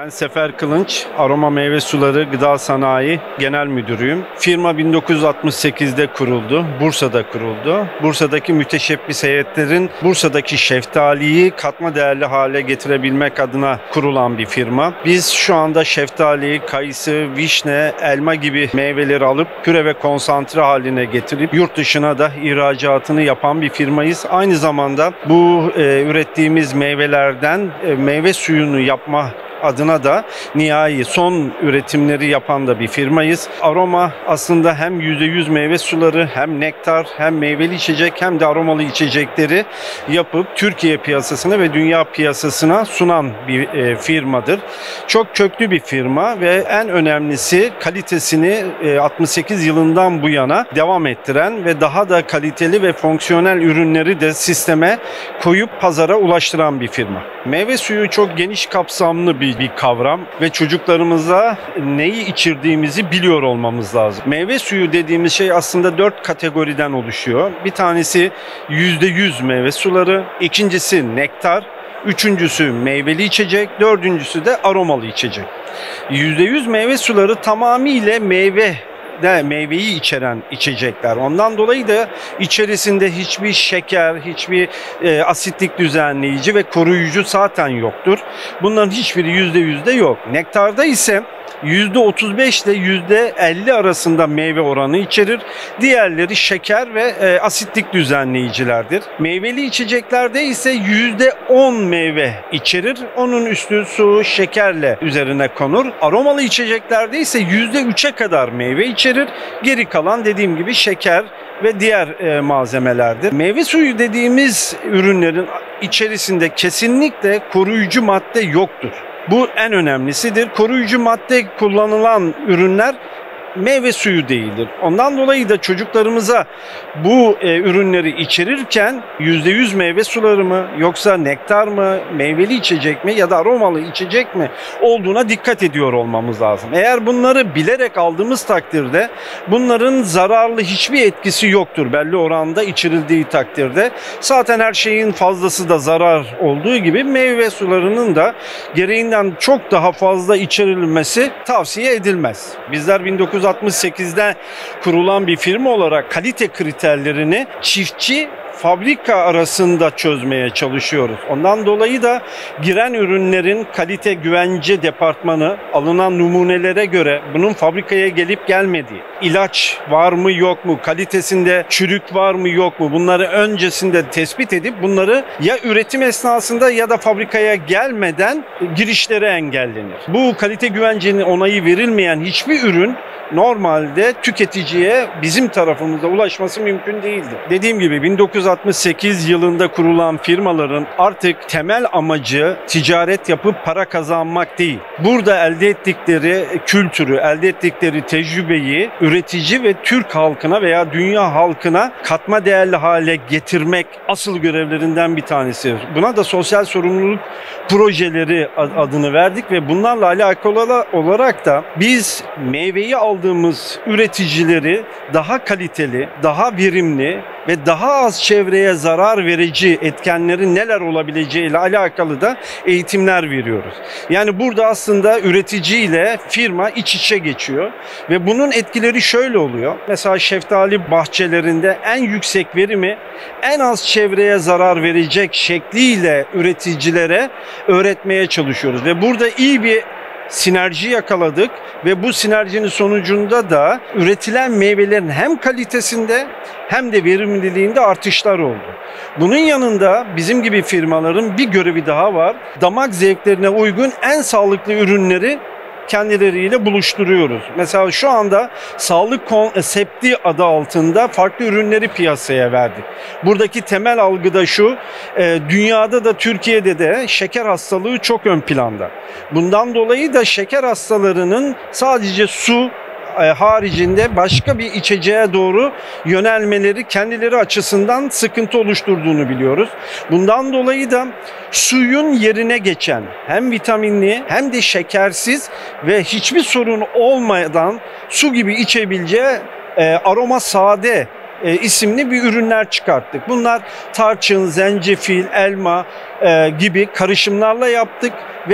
Ben Sefer Kılınç, Aroma Meyve Suları Gıda Sanayi Genel Müdürüyüm. Firma 1968'de kuruldu, Bursa'da kuruldu. Bursa'daki müteşebbis heyetlerin Bursa'daki şeftaliyi katma değerli hale getirebilmek adına kurulan bir firma. Biz şu anda şeftali, kayısı, vişne, elma gibi meyveleri alıp püre ve konsantre haline getirip yurt dışına da ihracatını yapan bir firmayız. Aynı zamanda bu ürettiğimiz meyvelerden meyve suyunu yapma adına da nihai son üretimleri yapan da bir firmayız. Aroma aslında hem %100 meyve suları, hem nektar, hem meyveli içecek, hem de aromalı içecekleri yapıp Türkiye piyasasına ve dünya piyasasına sunan bir firmadır. Çok köklü bir firma ve en önemlisi kalitesini 68 yılından bu yana devam ettiren ve daha da kaliteli ve fonksiyonel ürünleri de sisteme koyup pazara ulaştıran bir firma. Meyve suyu çok geniş kapsamlı bir kavram ve çocuklarımıza neyi içirdiğimizi biliyor olmamız lazım. Meyve suyu dediğimiz şey aslında 4 kategoriden oluşuyor. Bir tanesi %100 meyve suları, ikincisi nektar, üçüncüsü meyveli içecek, dördüncüsü de aromalı içecek. %100 meyve suları tamamıyla meyveyi içeren içecekler. Ondan dolayı da içerisinde hiçbir şeker, hiçbir asitlik düzenleyici ve koruyucu zaten yoktur. Bunların hiçbiri %100'de yok. Nektarda ise %35 ile %50 arasında meyve oranı içerir. Diğerleri şeker ve asitlik düzenleyicilerdir. Meyveli içeceklerde ise %10 meyve içerir. Onun üstü su, şekerle üzerine konur. Aromalı içeceklerde ise %3'e kadar meyve içerir. Geri kalan dediğim gibi şeker ve diğer malzemelerdir. Meyve suyu dediğimiz ürünlerin içerisinde kesinlikle koruyucu madde yoktur. Bu en önemlisidir. Koruyucu madde kullanılan ürünler meyve suyu değildir. Ondan dolayı da çocuklarımıza bu ürünleri içerirken %100 meyve suları mı yoksa nektar mı, meyveli içecek mi ya da aromalı içecek mi olduğuna dikkat ediyor olmamız lazım. Eğer bunları bilerek aldığımız takdirde bunların zararlı hiçbir etkisi yoktur belli oranda içirildiği takdirde. Zaten her şeyin fazlası da zarar olduğu gibi meyve sularının da gereğinden çok daha fazla içerilmesi tavsiye edilmez. Bizler 1968'de kurulan bir firma olarak kalite kriterlerini çiftçi fabrika arasında çözmeye çalışıyoruz. Ondan dolayı da giren ürünlerin kalite güvence departmanı alınan numunelere göre bunun fabrikaya gelip gelmediği, ilaç var mı yok mu, kalitesinde çürük var mı yok mu bunları öncesinde tespit edip bunları ya üretim esnasında ya da fabrikaya gelmeden girişleri engellenir. Bu kalite güvencenin onayı verilmeyen hiçbir ürün normalde tüketiciye bizim tarafımızda ulaşması mümkün değildir. Dediğim gibi 1968 yılında kurulan firmaların artık temel amacı ticaret yapıp para kazanmak değil. Burada elde ettikleri kültürü, elde ettikleri tecrübeyi üretici ve Türk halkına veya dünya halkına katma değerli hale getirmek asıl görevlerinden bir tanesi. Buna da sosyal sorumluluk projeleri adını verdik ve bunlarla alakalı olarak da biz meyveyi aldığımız üreticileri daha kaliteli, daha verimli ve daha az çevreye zarar verici etkenlerin neler olabileceği ile alakalı da eğitimler veriyoruz. Yani burada aslında üretici ile firma iç içe geçiyor ve bunun etkileri şöyle oluyor. Mesela şeftali bahçelerinde en yüksek verimi en az çevreye zarar verecek şekliyle üreticilere öğretmeye çalışıyoruz ve burada iyi bir sinerji yakaladık ve bu sinerjinin sonucunda da üretilen meyvelerin hem kalitesinde hem de verimliliğinde artışlar oldu. Bunun yanında bizim gibi firmaların bir görevi daha var. Damak zevklerine uygun en sağlıklı ürünleri kendileriyle buluşturuyoruz. Mesela şu anda sağlık konsepti adı altında farklı ürünleri piyasaya verdik. Buradaki temel algı da şu, dünyada da Türkiye'de de şeker hastalığı çok ön planda. Bundan dolayı da şeker hastalarının sadece su haricinde başka bir içeceğe doğru yönelmeleri kendileri açısından sıkıntı oluşturduğunu biliyoruz. Bundan dolayı da suyun yerine geçen hem vitaminli hem de şekersiz ve hiçbir sorun olmadan su gibi içebileceği aroma sade isimli bir ürünler çıkarttık. Bunlar tarçın, zencefil, elma gibi karışımlarla yaptık ve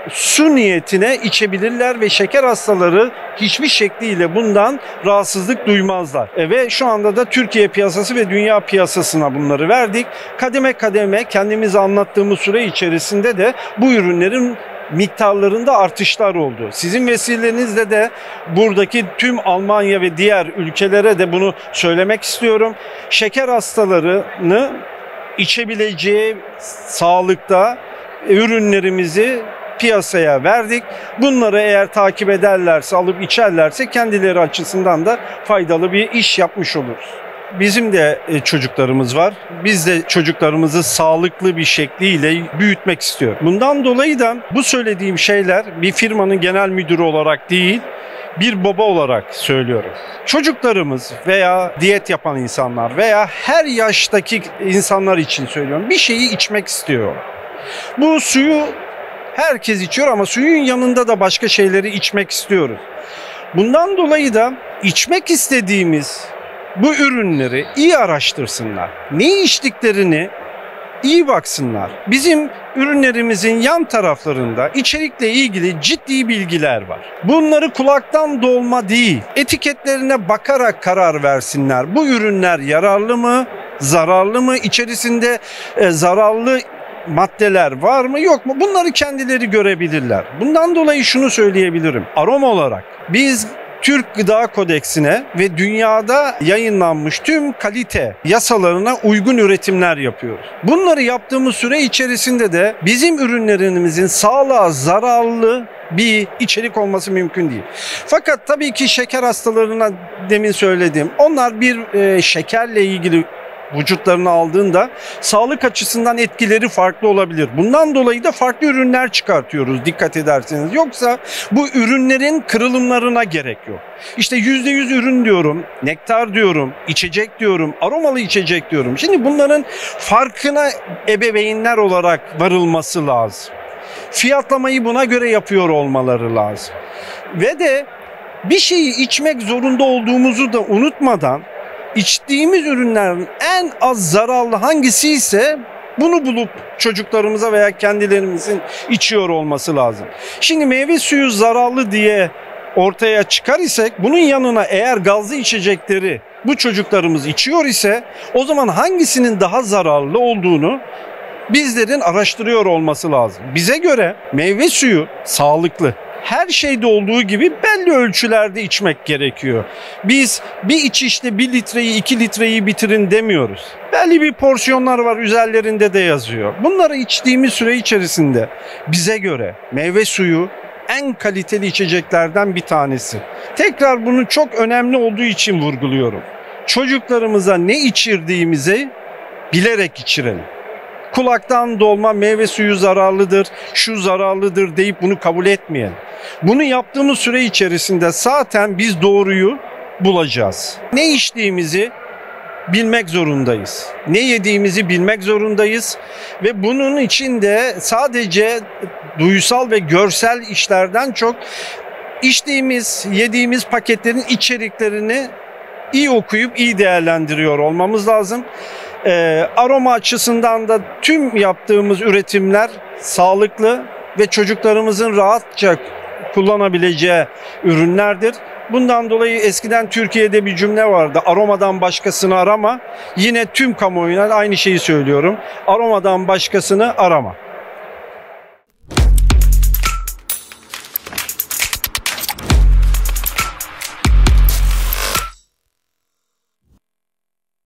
su niyetine içebilirler ve şeker hastaları hiçbir şekliyle bundan rahatsızlık duymazlar. Ve şu anda da Türkiye piyasası ve dünya piyasasına bunları verdik. Kademe kademe kendimize anlattığımız süre içerisinde de bu ürünlerin miktarlarında artışlar oldu. Sizin vesilenizle de buradaki tüm Almanya ve diğer ülkelere de bunu söylemek istiyorum. Şeker hastalarını içebileceği sağlıkta ürünlerimizi piyasaya verdik. Bunları eğer takip ederlerse, alıp içerlerse kendileri açısından da faydalı bir iş yapmış oluruz. Bizim de çocuklarımız var. Biz de çocuklarımızı sağlıklı bir şekliyle büyütmek istiyoruz. Bundan dolayı da bu söylediğim şeyler bir firmanın genel müdürü olarak değil, bir baba olarak söylüyorum. Çocuklarımız veya diyet yapan insanlar veya her yaştaki insanlar için söylüyorum. Bir şeyi içmek istiyor. Bu suyu herkes içiyor ama suyun yanında da başka şeyleri içmek istiyoruz. Bundan dolayı da içmek istediğimiz bu ürünleri iyi araştırsınlar. Ne içtiklerini iyi baksınlar. Bizim ürünlerimizin yan taraflarında içerikle ilgili ciddi bilgiler var. Bunları kulaktan dolma değil, etiketlerine bakarak karar versinler. Bu ürünler yararlı mı, zararlı mı, içerisinde zararlı maddeler var mı yok mu? Bunları kendileri görebilirler. Bundan dolayı şunu söyleyebilirim. Aroma olarak biz Türk Gıda Kodeksine ve dünyada yayınlanmış tüm kalite yasalarına uygun üretimler yapıyoruz. Bunları yaptığımız süre içerisinde de bizim ürünlerimizin sağlığa zararlı bir içerik olması mümkün değil. Fakat tabii ki şeker hastalarına demin söyledim. Onlar bir şekerle ilgili vücutlarına aldığında sağlık açısından etkileri farklı olabilir. Bundan dolayı da farklı ürünler çıkartıyoruz dikkat ederseniz. Yoksa bu ürünlerin kırılımlarına gerek yok. İşte %100 ürün diyorum, nektar diyorum, içecek diyorum, aromalı içecek diyorum. Şimdi bunların farkına ebeveynler olarak varılması lazım. Fiyatlamayı buna göre yapıyor olmaları lazım. Ve de bir şeyi içmek zorunda olduğumuzu da unutmadan İçtiğimiz ürünlerin en az zararlı hangisi ise bunu bulup çocuklarımıza veya kendilerimizin içiyor olması lazım. Şimdi meyve suyu zararlı diye ortaya çıkar isek bunun yanına eğer gazlı içecekleri bu çocuklarımız içiyor ise o zaman hangisinin daha zararlı olduğunu bizlerin araştırıyor olması lazım. Bize göre meyve suyu sağlıklı. Her şeyde olduğu gibi belli ölçülerde içmek gerekiyor. Biz bir içişte 1 litreyi 2 litreyi bitirin demiyoruz. Belli bir porsiyonlar var, üzerlerinde de yazıyor. Bunları içtiğimiz süre içerisinde bize göre meyve suyu en kaliteli içeceklerden bir tanesi. Tekrar bunu çok önemli olduğu için vurguluyorum. Çocuklarımıza ne içirdiğimizi bilerek içirelim. Kulaktan dolma meyve suyu zararlıdır, şu zararlıdır deyip bunu kabul etmeyelim. Bunu yaptığımız süre içerisinde zaten biz doğruyu bulacağız. Ne içtiğimizi bilmek zorundayız. Ne yediğimizi bilmek zorundayız. Ve bunun için de sadece duysal ve görsel işlerden çok içtiğimiz, yediğimiz paketlerin içeriklerini iyi okuyup iyi değerlendiriyor olmamız lazım. Aroma açısından da tüm yaptığımız üretimler sağlıklı ve çocuklarımızın rahatça kullanabileceği ürünlerdir. Bundan dolayı eskiden Türkiye'de bir cümle vardı. Aromadan başkasını arama. Yine tüm kamuoyuna aynı şeyi söylüyorum. Aromadan başkasını arama.